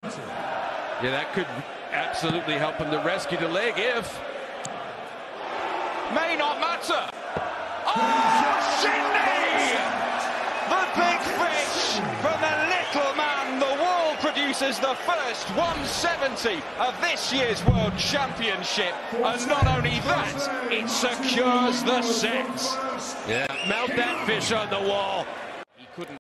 Yeah, that could absolutely help him to rescue the leg if... May not matter. Oh, Shindy! The big fish from the little man. The world produces the first 170 of this year's World Championship. And not only that, it secures the set. Yeah, mount that fish on the wall.